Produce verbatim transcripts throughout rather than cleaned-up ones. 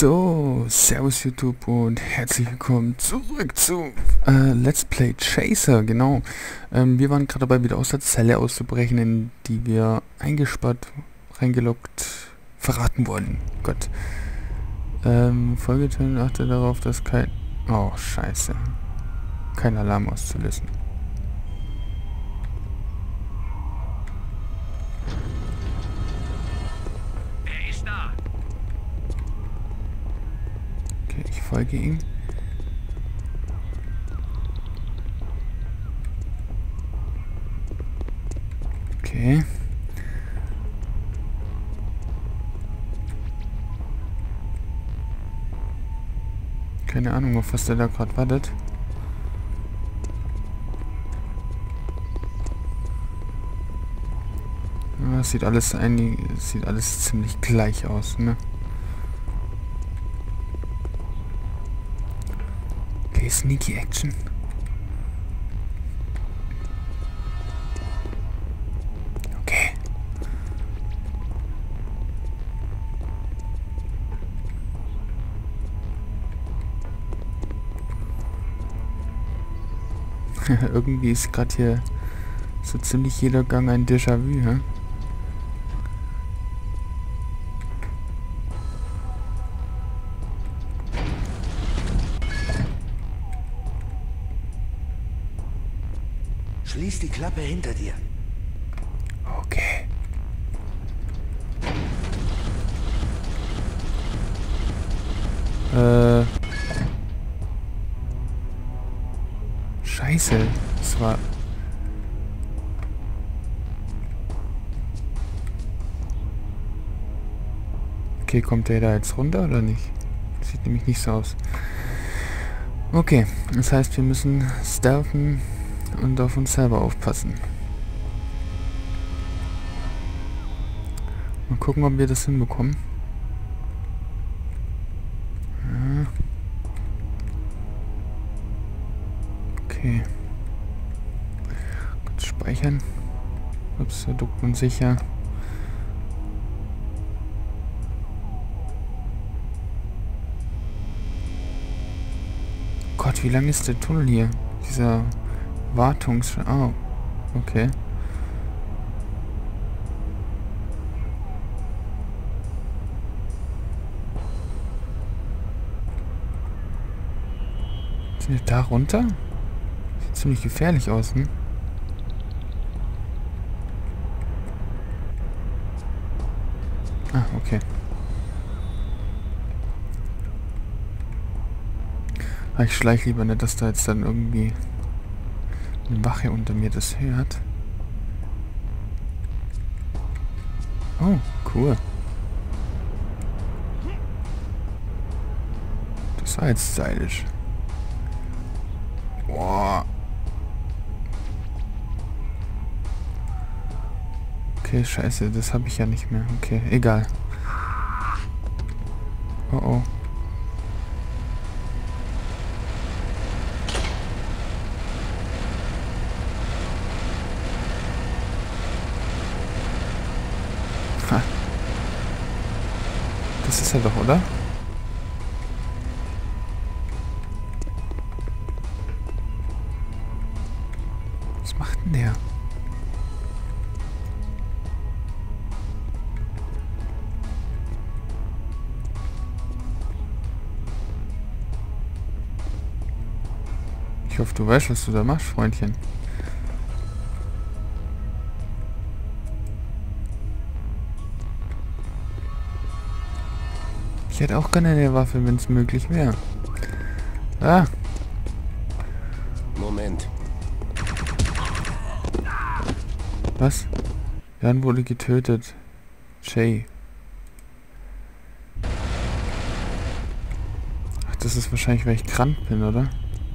So, servus YouTube und herzlich willkommen zurück zu äh, Let's Play Chaser, genau. Ähm, wir waren gerade dabei, wieder aus der Zelle auszubrechen, in die wir eingesperrt, reingelockt, verraten wurden. Gott. Ähm, Folgetöne, achte darauf, dass kein... Oh, scheiße. Kein Alarm auszulösen. Okay, ich folge ihm. Okay. Keine Ahnung, auf was der da gerade wartet. Das sieht alles einig, sieht alles ziemlich gleich aus, ne? Okay, Sneaky Action. Okay. Irgendwie ist gerade hier so ziemlich jeder Gang ein Déjà-vu, hä? Schließ die Klappe hinter dir. Okay. Äh. Scheiße. Das war... Okay, kommt der da jetzt runter oder nicht? Sieht nämlich nicht so aus. Okay, das heißt, wir müssen stealthen und auf uns selber aufpassen. Mal gucken, ob wir das hinbekommen. Ja. Okay. Kurz speichern. Ups, da duckt man sich ja. Gott, wie lang ist der Tunnel hier? Dieser Wartungs... Oh, okay. Sind wir da runter? Sieht ziemlich gefährlich aus, hm? Ah, okay. Ah, ich schleiche lieber nicht, dass da jetzt dann irgendwie eine Wache unter mir das hört. Oh, cool. Das war jetzt stylisch. Boah. Okay, scheiße, das habe ich ja nicht mehr. Okay, egal. Oh oh. Ha. Das ist er doch, oder? Was macht denn der? Ich hoffe, du weißt, was du da machst, Freundchen. Ich hätte auch gerne eine Waffe, wenn es möglich wäre. Ah. Moment. Was? Jan wurde getötet. Jay. Ach, das ist wahrscheinlich, weil ich krank bin, oder?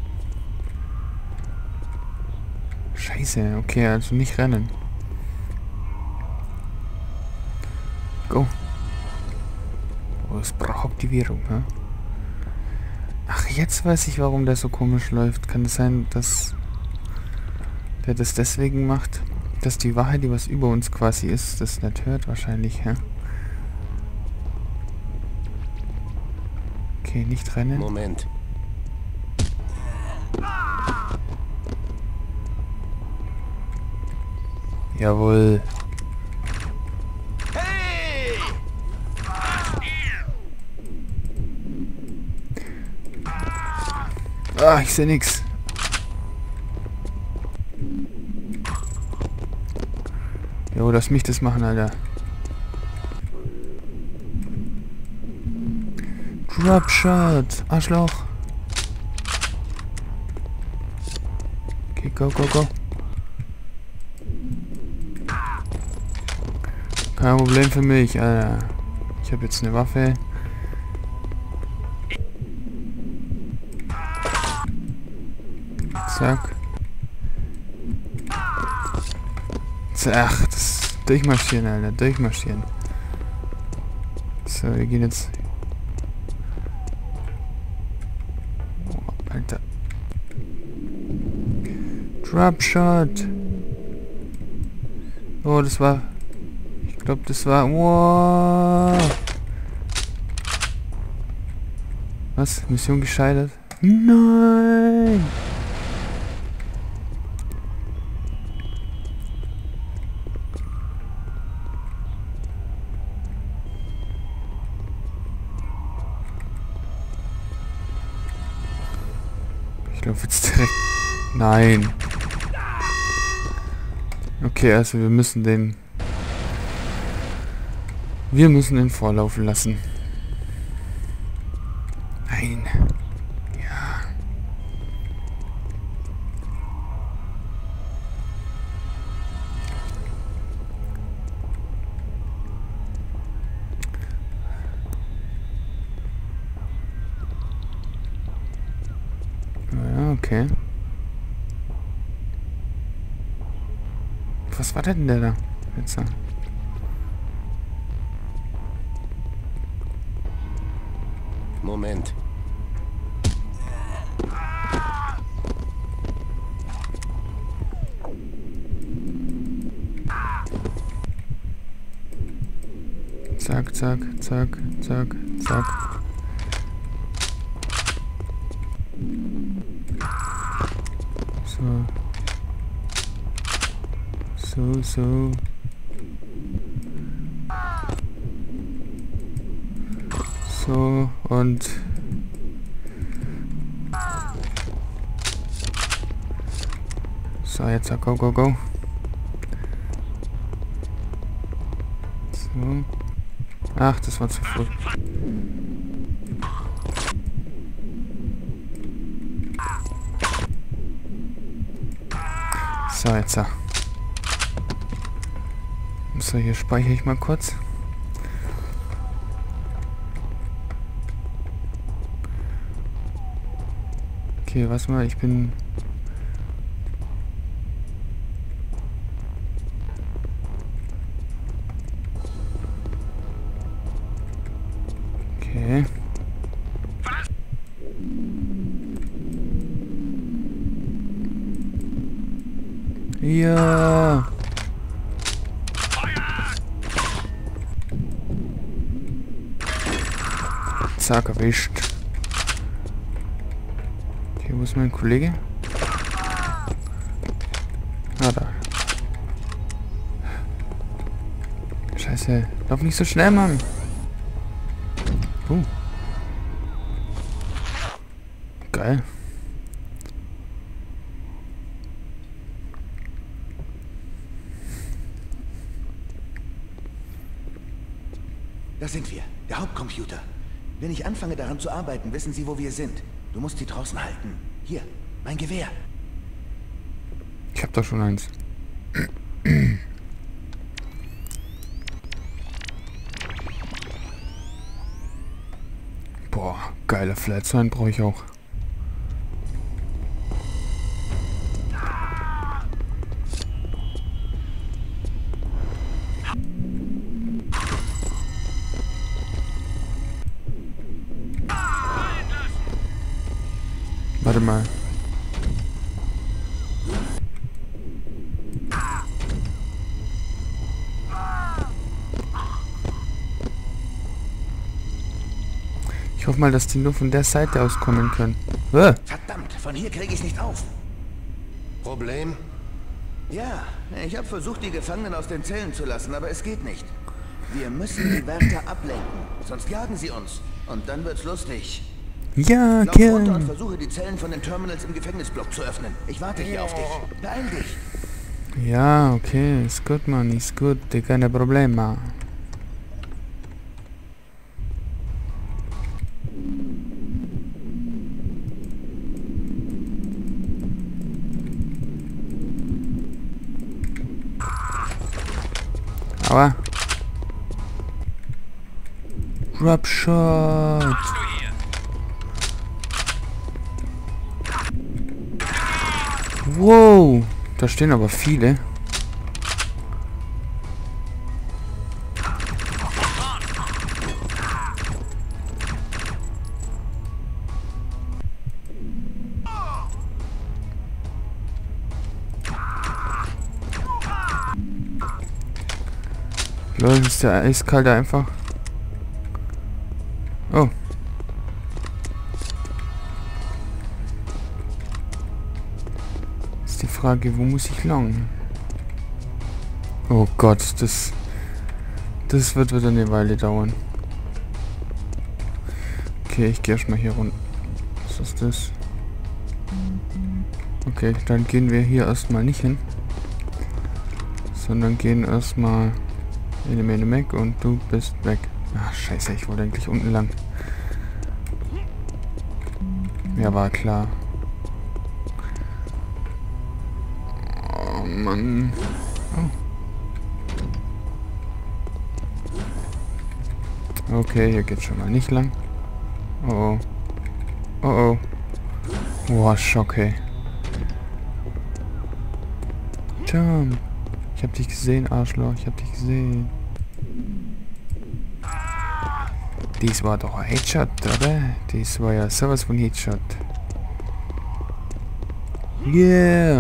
Scheiße, okay, also nicht rennen. Go. Oh, es braucht Aktivierung, ne? Ach, jetzt weiß ich, warum der so komisch läuft. Kann es sein, dass der das deswegen macht, dass die Wahrheit, die was über uns quasi ist, das nicht hört? Wahrscheinlich, hä? Okay, nicht rennen. Moment. Jawohl. Hey! Ah, ich sehe nix. Jo, lass mich das machen, Alter. Dropshot. Arschloch. Okay, go, go, go. Kein Problem für mich, Alter. Ich habe jetzt eine Waffe. Zack. Ach, das durchmarschieren, Alter. Durchmarschieren. So, wir gehen jetzt... Oh, Alter. Dropshot. Oh, das war... Ich glaube, das war... Wow. Was? Mission gescheitert? Nein! Ich glaube jetzt direkt... Nein. Okay, also wir müssen den... Wir müssen den vorlaufen lassen. Nein. Ja. Ja, okay. Was war denn der da? Jetzt. Moment. Zack, zack, zack, zack, zack. So. So, so. So, und... So, jetzt go, go, go. So. Ach, das war zu früh. So, jetzt. So, hier speichere ich mal kurz. Okay, was mal, ich bin... Okay. Ja. Zack, erwischt. Okay, wo ist mein Kollege? Ah, da. Scheiße. Lauf nicht so schnell, Mann. Uh. Geil. Da sind wir. Der Hauptcomputer. Wenn ich anfange daran zu arbeiten, wissen Sie, wo wir sind. Du musst sie draußen halten. Hier, mein Gewehr. Ich hab doch schon eins. Boah, geiler Flatline brauche ich auch. Warte mal. Ich hoffe, doch mal, dass die nur von der Seite aus kommen können. Äh. Verdammt, von hier kriege ich es nicht auf. Problem? Ja, ich habe versucht, die Gefangenen aus den Zellen zu lassen, aber es geht nicht. Wir müssen die Wärter ablenken, sonst jagen sie uns. Und dann wird's lustig. Ja, Lauf runter und Kern. versuche, die Zellen von den Terminals im Gefängnisblock zu öffnen. Ich warte hier auf dich. Beeil dich. Ja, okay, ist gut, Mann, ist gut, keine Probleme. Aua. Drop Shot. Wow, da stehen aber viele. Lol, ist der eiskalte einfach. Oh. Ist die Frage, wo muss ich lang? Oh Gott, das... Das wird wieder eine Weile dauern. Okay, ich gehe erstmal hier runter. Was ist das? Okay, dann gehen wir hier erstmal nicht hin. Sondern gehen erstmal in die Mac und du bist weg. Ach, scheiße, ich wollte eigentlich unten lang. Ja, war klar. Oh, Mann. Oh. Okay, hier geht's schon mal nicht lang. Oh, oh. Oh, oh. Boah, Schock, ey. Jump. Ich hab dich gesehen, Arschloch. Ich hab dich gesehen. Dies war doch ein Headshot, oder? Dies war ja sowas von Headshot. Yeah!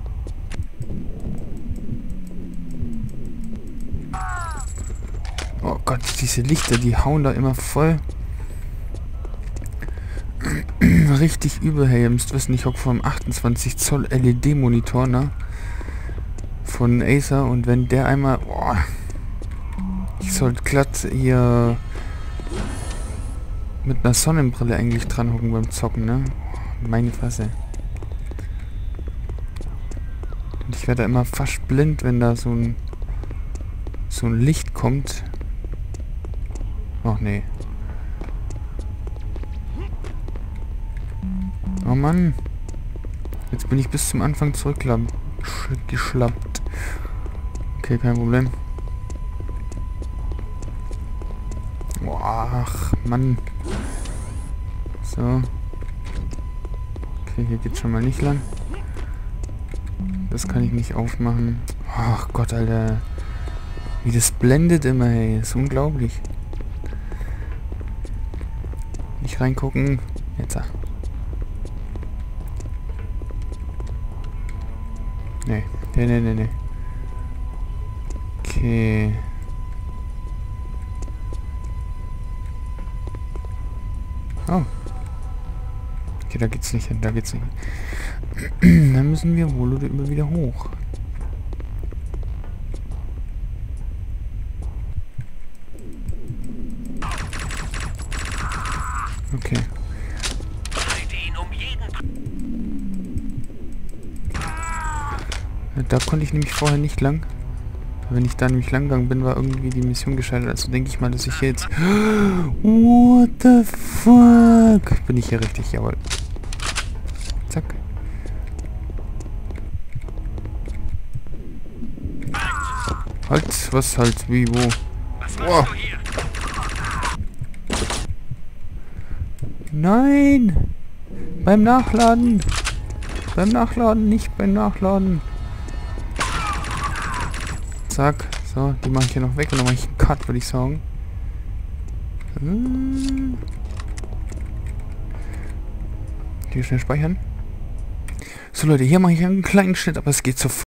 Oh Gott, diese Lichter, die hauen da immer voll. Richtig übel, hey, ihr müsst wissen, ich hocke vor einem achtundzwanzig Zoll L E D-Monitor, ne? Von Acer, und wenn der einmal... Oh, ich sollte glatt hier... mit einer Sonnenbrille eigentlich dran hocken beim Zocken, ne? Meine Fresse. Und ich werde immer fast blind, wenn da so ein so ein Licht kommt. Ach nee. Oh Mann. Jetzt bin ich bis zum Anfang zurückgeschlappt. Okay, kein Problem. Ach, Mann. So. Okay, hier geht's schon mal nicht lang. Das kann ich nicht aufmachen. Ach Gott, Alter. Wie das blendet immer, ey. Das ist unglaublich. Nicht reingucken. Jetzt. Nee. Nee, nee, nee, nee. Okay. Oh. Okay, da geht's nicht hin, da geht's nicht hin. Dann müssen wir wohl oder immer wieder hoch. Okay. Da konnte ich nämlich vorher nicht lang. Wenn ich da nämlich lang gegangen bin, war irgendwie die Mission gescheitert. Also denke ich mal, dass ich hier jetzt... What the fuck? Bin ich hier richtig, jawohl. Zack. Halt, was halt, wie, wo? Oh. Nein! Beim Nachladen! Beim Nachladen, nicht beim Nachladen. Zack. So, die mache ich hier noch weg und dann mache ich einen Cut, würde ich sagen. Hm. Hier schnell speichern. So Leute, hier mache ich einen kleinen Schnitt, aber es geht sofort.